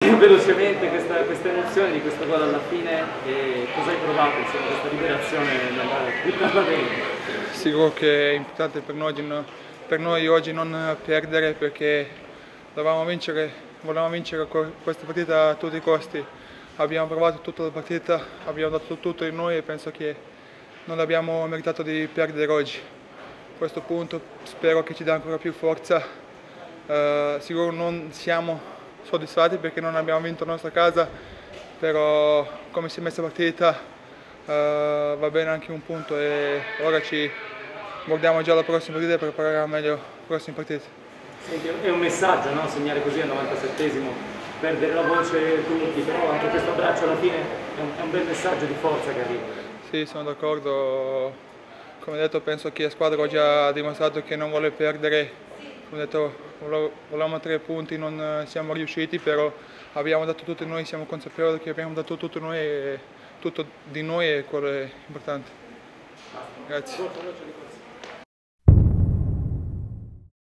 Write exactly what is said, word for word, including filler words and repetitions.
velocemente questa, questa emozione di questo gol alla fine e cosa hai provato, insomma, questa liberazione nella buttata dentro? Sicuro che è importante per noi, per noi oggi non perdere, perché dovevamo vincere, volevamo vincere questa partita a tutti i costi. Abbiamo provato tutta la partita, abbiamo dato tutto di noi e penso che non abbiamo meritato di perdere oggi. A questo punto spero che ci dà ancora più forza. Uh, sicuro non siamo soddisfatti perché non abbiamo vinto la nostra casa, però come si è messa la partita uh, va bene anche un punto e ora ci guardiamo già alla prossima partita per preparare meglio le prossime partite. Senti, è un messaggio, no? Segnare così al novantasettesimo, perdere la voce tutti, però anche questo abbraccio alla fine è un, è un bel messaggio di forza che arriva. Sì, sono d'accordo. Come detto, penso che la squadra oggi ha dimostrato che non vuole perdere. Come detto, volevamo tre punti, non siamo riusciti, però abbiamo dato tutto di noi, siamo consapevoli che abbiamo dato tutto noi e tutto di noi e quello è importante. Grazie.